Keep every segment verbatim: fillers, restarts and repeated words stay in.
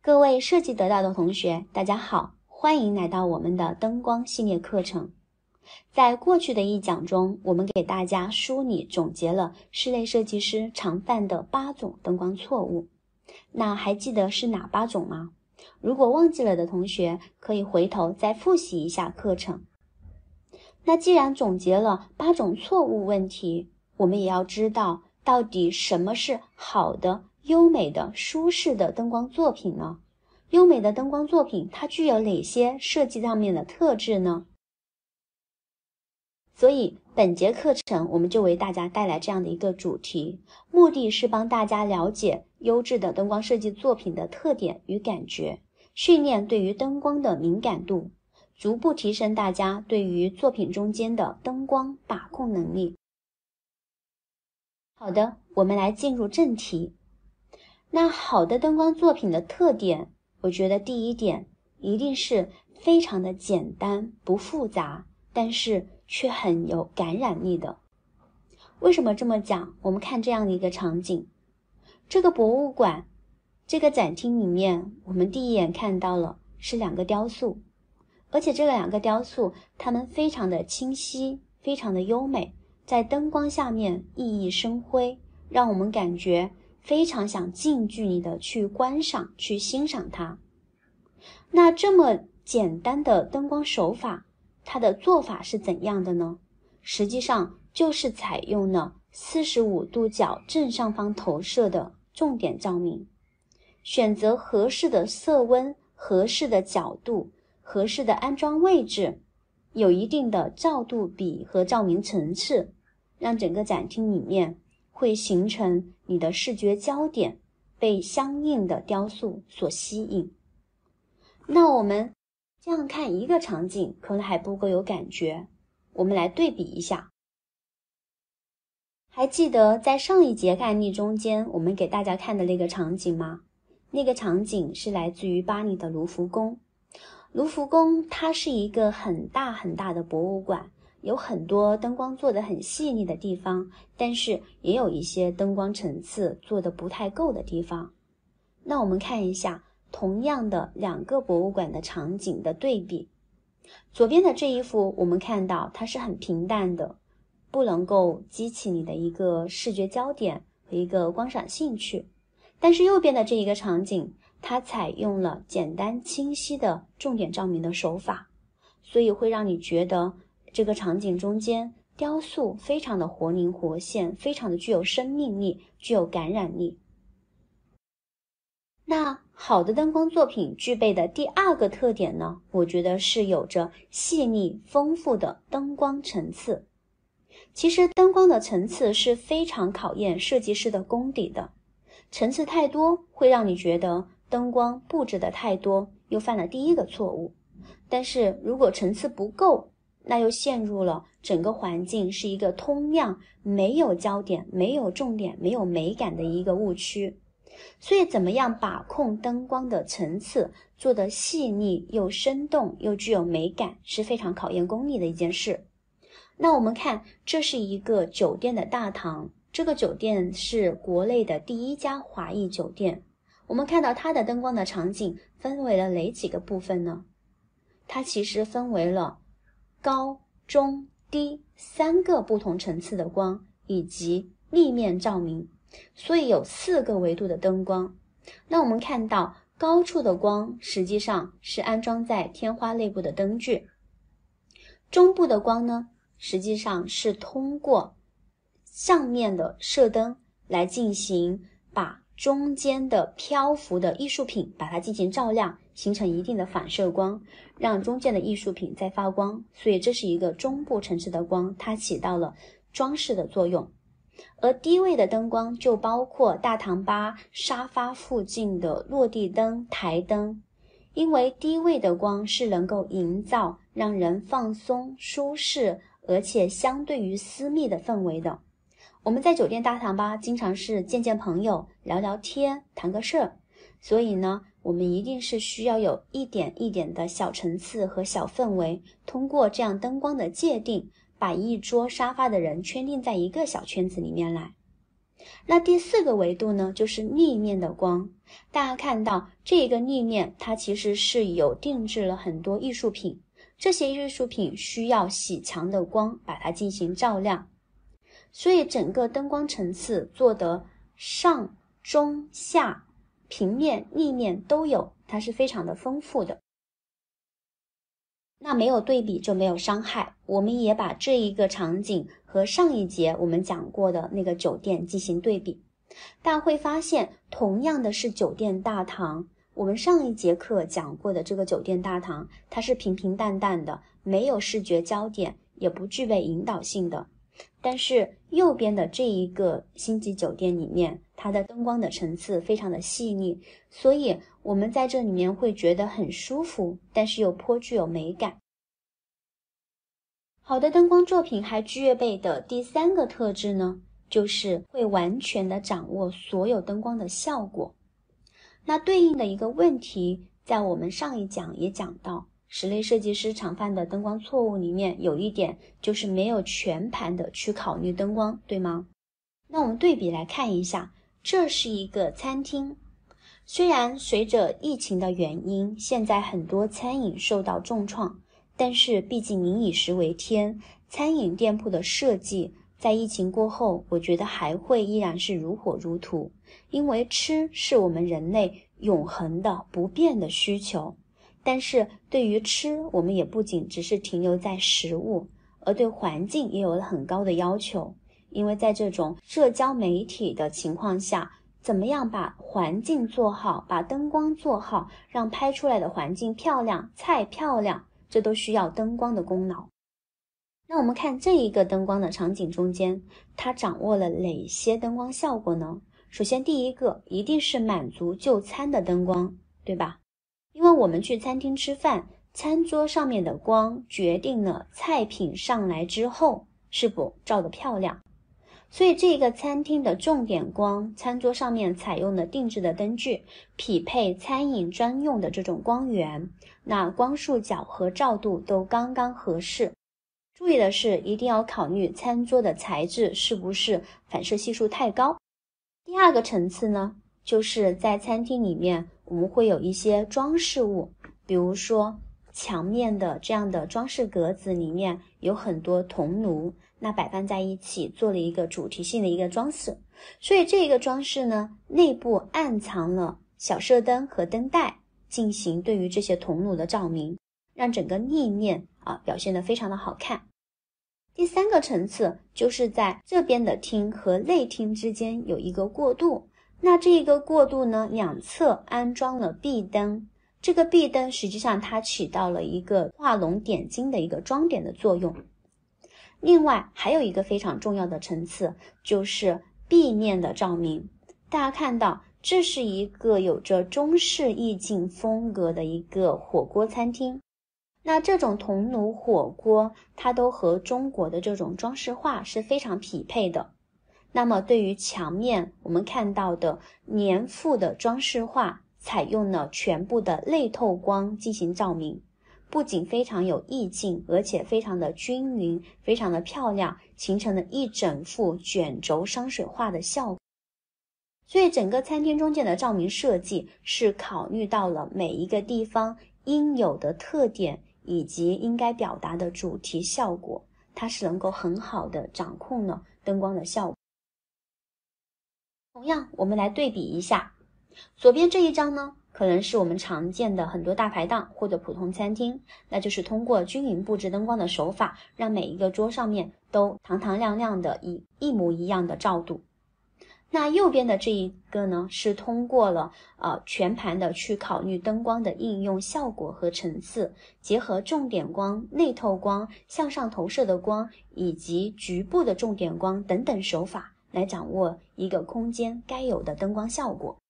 各位设计得到的同学，大家好，欢迎来到我们的灯光系列课程。在过去的一讲中，我们给大家梳理总结了室内设计师常犯的八种灯光错误。那还记得是哪八种吗？如果忘记了的同学，可以回头再复习一下课程。那既然总结了八种错误问题，我们也要知道到底什么是好的、优美的、舒适的灯光作品呢？优美的灯光作品它具有哪些设计上面的特质呢？所以本节课程我们就为大家带来这样的一个主题，目的是帮大家了解优质的灯光设计作品的特点与感觉，训练对于灯光的敏感度，逐步提升大家对于作品中间的灯光把控能力。好的，我们来进入正题。那好的灯光作品的特点，我觉得第一点一定是非常的简单，不复杂，但是却很有感染力的。为什么这么讲？我们看这样的一个场景，这个博物馆，这个展厅里面，我们第一眼看到了是两个雕塑，而且这两个雕塑它们非常的清晰，非常的优美，在灯光下面熠熠生辉，让我们感觉非常想近距离的去观赏，去欣赏它。那这么简单的灯光手法，它的做法是怎样的呢？实际上就是采用了四十五度角正上方投射的重点照明，选择合适的色温、合适的角度、合适的安装位置，有一定的照度比和照明层次，让整个展厅里面会形成你的视觉焦点，被相应的雕塑所吸引。那我们这样看一个场景可能还不够有感觉，我们来对比一下。还记得在上一节案例中间我们给大家看的那个场景吗？那个场景是来自于巴黎的卢浮宫。卢浮宫它是一个很大很大的博物馆，有很多灯光做得很细腻的地方，但是也有一些灯光层次做得不太够的地方。那我们看一下同样的两个博物馆的场景的对比。左边的这一幅我们看到它是很平淡的，不能够激起你的一个视觉焦点和一个观赏兴趣。但是右边的这一个场景，它采用了简单清晰的重点照明的手法，所以会让你觉得这个场景中间雕塑非常的活灵活现，非常的具有生命力，具有感染力。那好的灯光作品具备的第二个特点呢，我觉得是有着细腻丰富的灯光层次。其实灯光的层次是非常考验设计师的功底的，层次太多会让你觉得灯光布置的太多，又犯了第一个错误。但是如果层次不够，那又陷入了整个环境是一个通亮，没有焦点，没有重点，没有美感的一个误区。所以怎么样把控灯光的层次，做得细腻又生动又具有美感，是非常考验功力的一件事。那我们看，这是一个酒店的大堂，这个酒店是国内的第一家华裔酒店。我们看到它的灯光的场景分为了哪几个部分呢？它其实分为了高、中、低三个不同层次的光，以及立面照明，所以有四个维度的灯光。那我们看到高处的光实际上是安装在天花内部的灯具，中部的光呢，实际上是通过上面的射灯来进行把中间的漂浮的艺术品把它进行照亮，形成一定的反射光，让中间的艺术品在发光，所以这是一个中部层次的光，它起到了装饰的作用。而低位的灯光就包括大堂吧、沙发附近的落地灯、台灯，因为低位的光是能够营造让人放松、舒适，而且相对于私密的氛围的。我们在酒店大堂吧经常是见见朋友，聊聊天，谈个事儿，所以呢，我们一定是需要有一点一点的小层次和小氛围，通过这样灯光的界定，把一桌沙发的人圈定在一个小圈子里面来。 那第四个维度呢，就是立面的光。大家看到这个立面，它其实是有定制了很多艺术品，这些艺术品需要洗强的光把它进行照亮，所以整个灯光层次做得上中下平面立面都有，它是非常的丰富的。那没有对比就没有伤害，我们也把这一个场景和上一节我们讲过的那个酒店进行对比，大家会发现同样的是酒店大堂，我们上一节课讲过的这个酒店大堂，它是平平淡淡的，没有视觉焦点，也不具备引导性的。但是右边的这一个星级酒店里面，它的灯光的层次非常的细腻，所以我们在这里面会觉得很舒服，但是又颇具有美感。好的灯光作品还具备的第三个特质呢，就是会完全的掌握所有灯光的效果。那对应的一个问题，在我们上一讲也讲到，室内设计师常犯的灯光错误里面有一点就是没有全盘的去考虑灯光，对吗？那我们对比来看一下，这是一个餐厅，虽然随着疫情的原因，现在很多餐饮受到重创，但是毕竟民以食为天，餐饮店铺的设计在疫情过后，我觉得还会依然是如火如荼，因为吃是我们人类永恒的不变的需求。但是对于吃，我们也不仅只是停留在食物，而对环境也有了很高的要求。因为在这种社交媒体的情况下，怎么样把环境做好，把灯光做好，让拍出来的环境漂亮，菜漂亮，这都需要灯光的功劳。那我们看这一个灯光的场景中间，它掌握了哪些灯光效果呢？首先第一个一定是满足就餐的灯光，对吧？因为我们去餐厅吃饭，餐桌上面的光决定了菜品上来之后是否照得漂亮。所以这个餐厅的重点光，餐桌上面采用了定制的灯具，匹配餐饮专用的这种光源，那光束角和照度都刚刚合适。注意的是，一定要考虑餐桌的材质是不是反射系数太高。第二个层次呢，就是在餐厅里面我们会有一些装饰物，比如说墙面的这样的装饰格子里面有很多铜炉，那摆放在一起做了一个主题性的一个装饰，所以这个装饰呢，内部暗藏了小射灯和灯带，进行对于这些铜炉的照明，让整个立面啊表现得非常的好看。第三个层次就是在这边的厅和内厅之间有一个过渡，那这个过渡呢，两侧安装了壁灯，这个壁灯实际上它起到了一个画龙点睛的一个装点的作用。另外还有一个非常重要的层次，就是壁面的照明。大家看到这是一个有着中式意境风格的一个火锅餐厅，那这种铜炉火锅它都和中国的这种装饰画是非常匹配的。那么对于墙面我们看到的年复的装饰画，采用了全部的类透光进行照明，不仅非常有意境，而且非常的均匀，非常的漂亮，形成了一整幅卷轴山水画的效果。所以整个餐厅中间的照明设计是考虑到了每一个地方应有的特点以及应该表达的主题效果，它是能够很好的掌控了灯光的效果。同样我们来对比一下，左边这一张呢，可能是我们常见的很多大排档或者普通餐厅，那就是通过均匀布置灯光的手法，让每一个桌上面都堂堂亮亮的，以一模一样的照度。那右边的这一个呢，是通过了呃全盘的去考虑灯光的应用效果和层次，结合重点光、内透光、向上投射的光以及局部的重点光等等手法，来掌握一个空间该有的灯光效果。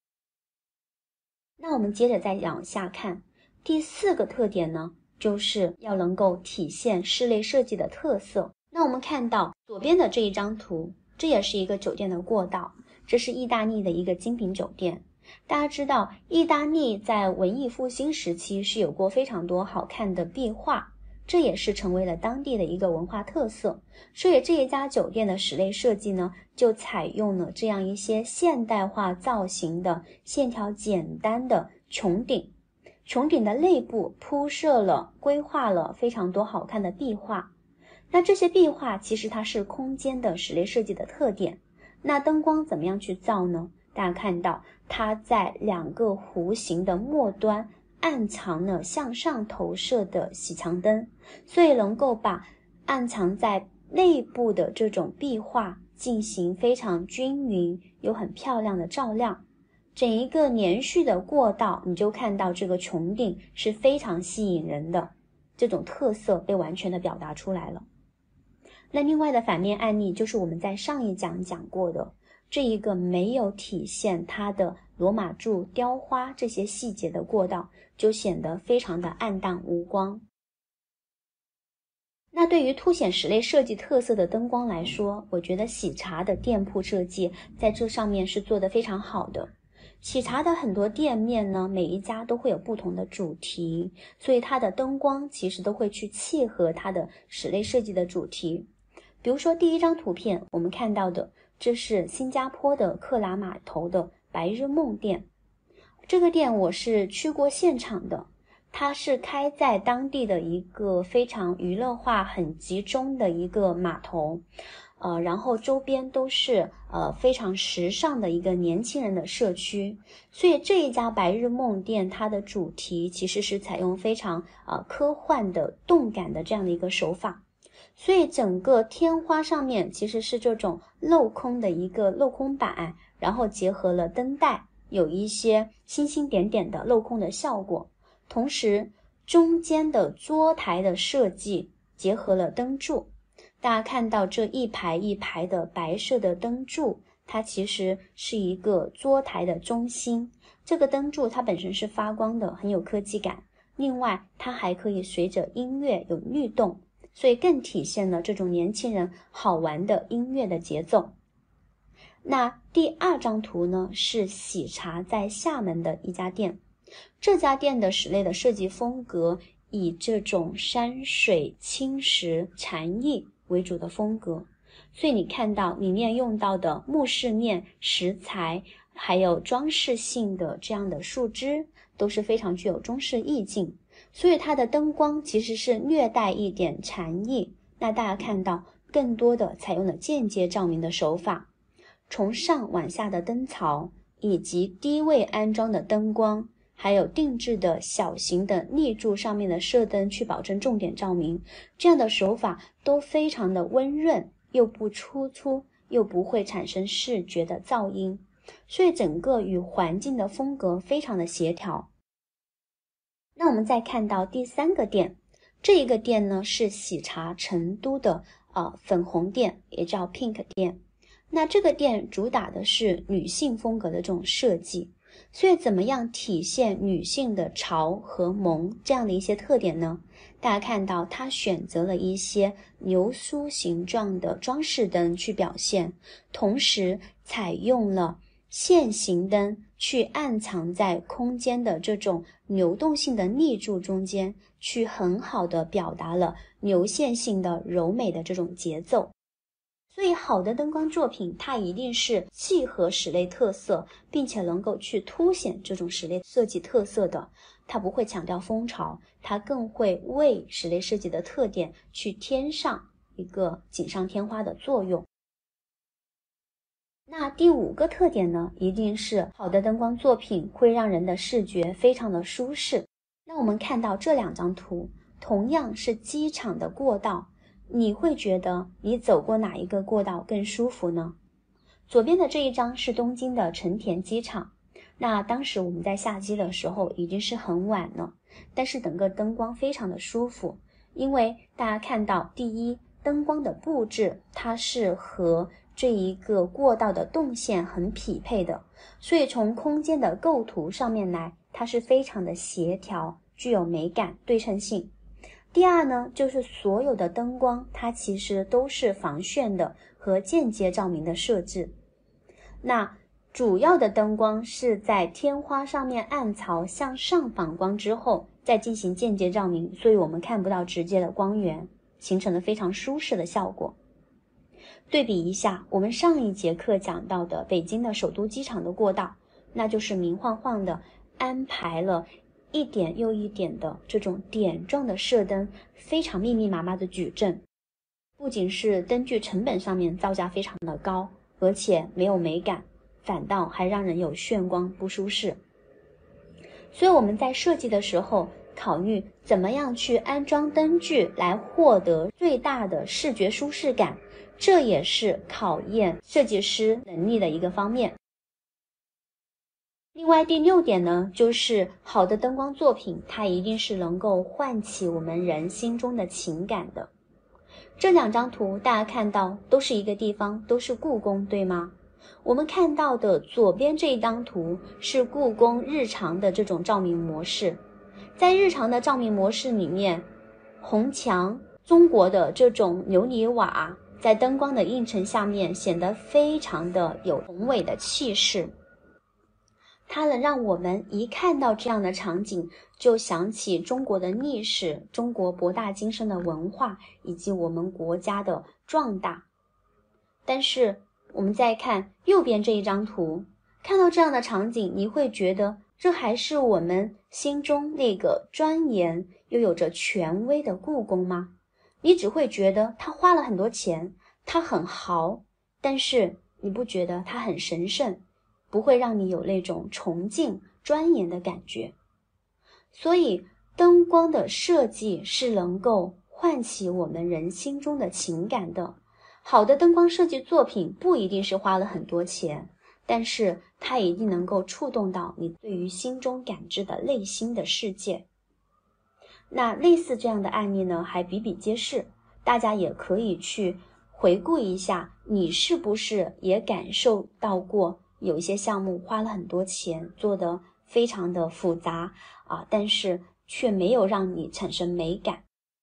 那我们接着再往下看，第四个特点呢，就是要能够体现室内设计的特色。那我们看到左边的这一张图，这也是一个酒店的过道，这是意大利的一个精品酒店。大家知道意大利在文艺复兴时期是有过非常多好看的壁画， 这也是成为了当地的一个文化特色。所以这一家酒店的室内设计呢，就采用了这样一些现代化造型的线条简单的穹顶，穹顶的内部铺设了规划了非常多好看的壁画。那这些壁画其实它是空间的室内设计的特点。那灯光怎么样去造呢？大家看到它在两个弧形的末端暗藏了向上投射的洗墙灯，所以能够把暗藏在内部的这种壁画进行非常均匀又很漂亮的照亮。整一个连续的过道，你就看到这个穹顶是非常吸引人的，这种特色被完全的表达出来了。那另外的反面案例就是我们在上一讲讲过的这一个没有体现它的罗马柱、雕花这些细节的过道，就显得非常的暗淡无光。那对于凸显室内设计特色的灯光来说，我觉得喜茶的店铺设计在这上面是做得非常好的。喜茶的很多店面呢，每一家都会有不同的主题，所以它的灯光其实都会去契合它的室内设计的主题。比如说第一张图片我们看到的，这是新加坡的克拉码头的白日梦店。这个店我是去过现场的，它是开在当地的一个非常娱乐化很集中的一个码头，呃，然后周边都是呃非常时尚的一个年轻人的社区。所以这一家白日梦店它的主题其实是采用非常呃科幻的动感的这样的一个手法。所以整个天花上面其实是这种镂空的一个镂空板，然后结合了灯带，有一些星星点点的镂空的效果。同时中间的桌台的设计结合了灯柱，大家看到这一排一排的白色的灯柱，它其实是一个桌台的中心。这个灯柱它本身是发光的，很有科技感，另外它还可以随着音乐有律动，所以更体现了这种年轻人好玩的音乐的节奏。那第二张图呢，是喜茶在厦门的一家店。这家店的室内的设计风格以这种山水青石禅意为主的风格，所以你看到里面用到的木饰面、石材还有装饰性的这样的树枝都是非常具有中式意境，所以它的灯光其实是略带一点禅意。那大家看到更多的采用了间接照明的手法，从上往下的灯槽，以及低位安装的灯光，还有定制的小型的立柱上面的射灯去保证重点照明，这样的手法都非常的温润，又不突出，又不会产生视觉的噪音，所以整个与环境的风格非常的协调。那我们再看到第三个店，这一个店呢是喜茶成都的呃粉红店，也叫 Pink 店。那这个店主打的是女性风格的这种设计，所以怎么样体现女性的潮和萌这样的一些特点呢？大家看到它选择了一些流苏形状的装饰灯去表现，同时采用了线形灯去暗藏在空间的这种流动性的立柱中间，去很好的表达了流线性的柔美的这种节奏。所以好的灯光作品它一定是契合室内特色，并且能够去凸显这种室内设计特色的，它不会强调风潮，它更会为室内设计的特点去添上一个锦上添花的作用。那第五个特点呢，一定是好的灯光作品会让人的视觉非常的舒适。那我们看到这两张图，同样是机场的过道，你会觉得你走过哪一个过道更舒服呢？左边的这一张是东京的成田机场，那当时我们在下机的时候已经是很晚了，但是整个灯光非常的舒服，因为大家看到第一，灯光的布置它是和这一个过道的动线很匹配的，所以从空间的构图上面来，它是非常的协调，具有美感、对称性。第二呢，就是所有的灯光它其实都是防眩的和间接照明的设置。那主要的灯光是在天花上面暗槽向上反光之后再进行间接照明，所以我们看不到直接的光源，形成了非常舒适的效果。对比一下我们上一节课讲到的北京的首都机场的过道，那就是明晃晃的安排了一点又一点的这种点状的射灯，非常密密麻麻的矩阵。不仅是灯具成本上面造价非常的高，而且没有美感，反倒还让人有眩光，不舒适。所以我们在设计的时候考虑怎么样去安装灯具来获得最大的视觉舒适感，这也是考验设计师能力的一个方面。另外第六点呢，就是好的灯光作品，它一定是能够唤起我们人心中的情感的。这两张图大家看到都是一个地方，都是故宫，对吗？我们看到的左边这一张图是故宫日常的这种照明模式，在日常的照明模式里面，红墙，中国的这种琉璃瓦在灯光的映衬下面显得非常的有宏伟的气势，它能让我们一看到这样的场景就想起中国的历史，中国博大精深的文化以及我们国家的壮大。但是我们再看右边这一张图，看到这样的场景，你会觉得这还是我们心中那个庄严又有着权威的故宫吗？你只会觉得它花了很多钱，它很豪，但是你不觉得它很神圣，不会让你有那种崇敬庄严的感觉。所以灯光的设计是能够唤起我们人心中的情感的。好的灯光设计作品不一定是花了很多钱，但是它一定能够触动到你对于心中感知的内心的世界。那类似这样的案例呢，还比比皆是，大家也可以去回顾一下，你是不是也感受到过有一些项目花了很多钱，做得非常的复杂啊，但是却没有让你产生美感。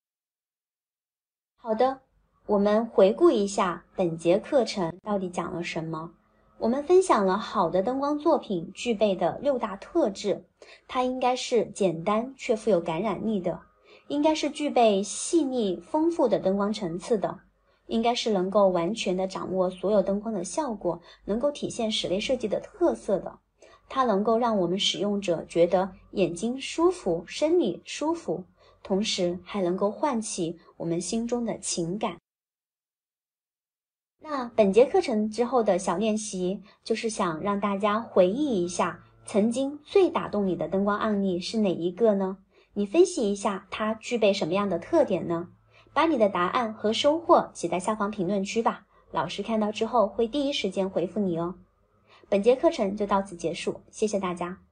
好的，我们回顾一下本节课程到底讲了什么。我们分享了好的灯光作品具备的六大特质，它应该是简单却富有感染力的，应该是具备细腻丰富的灯光层次的，应该是能够完全的掌握所有灯光的效果，能够体现室内设计的特色的，它能够让我们使用者觉得眼睛舒服，生理舒服，同时还能够唤起我们心中的情感。那本节课程之后的小练习，就是想让大家回忆一下曾经最打动你的灯光案例是哪一个呢？你分析一下它具备什么样的特点呢？把你的答案和收获写在下方评论区吧，老师看到之后会第一时间回复你哦。本节课程就到此结束，谢谢大家。